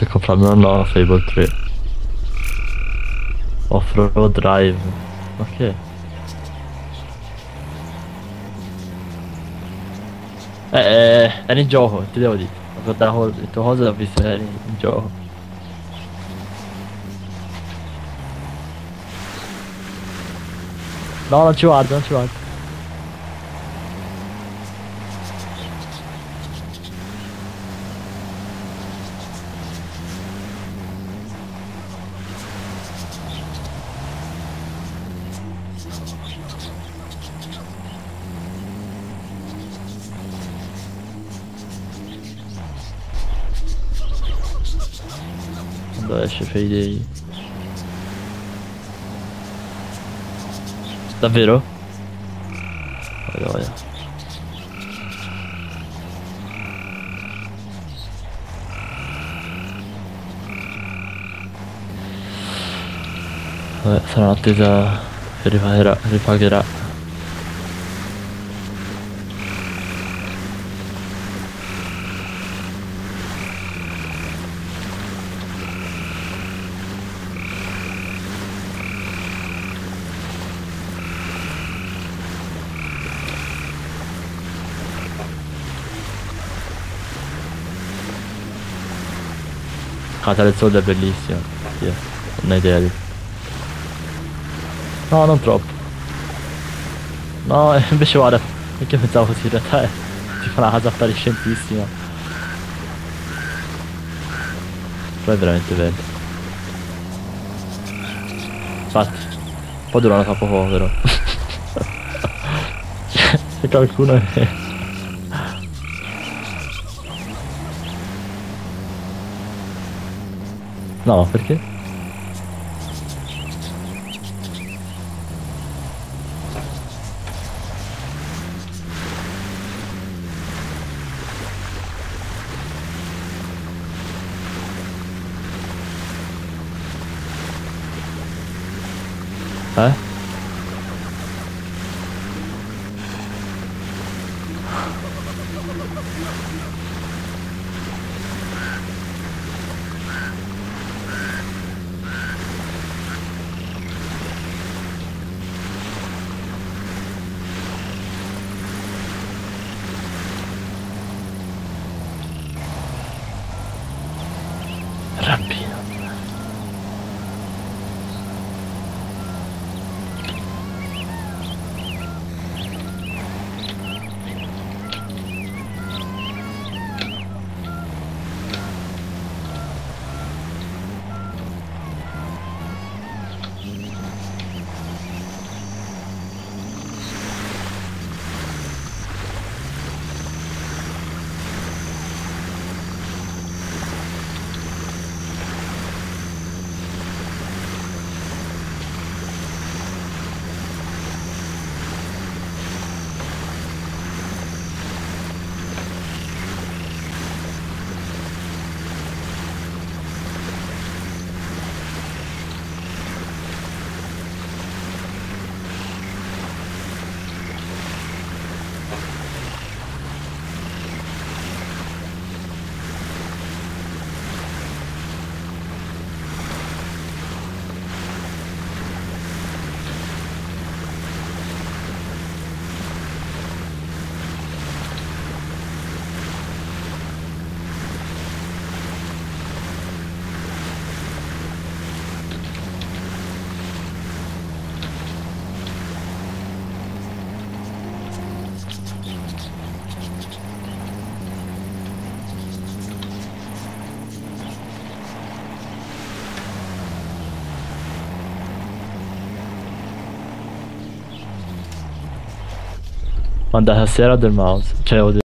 per comprarmi una nuova Fable 3. Off-road drive. Ok. Era in gioco, ti devo dire. Ho guardato il tuo cosa e ho visto che eri in gioco. No, non ci guardo, non ci guardo. Quando esce Payday. Davvero? Voglia, voglia. Vabbè, sarà un'attesa che ripagherà. Casa del Sole è bellissima. Sì, non hai idea di... No, non troppo. No, invece guarda, perché pensavo così, in realtà è tipo una casa appariscentissima. Però è veramente bello. Infatti, poi durano troppo poco però. Se qualcuno è... No, perché? Eh? Rabbino. Mandata a sera del mouse, cioè ho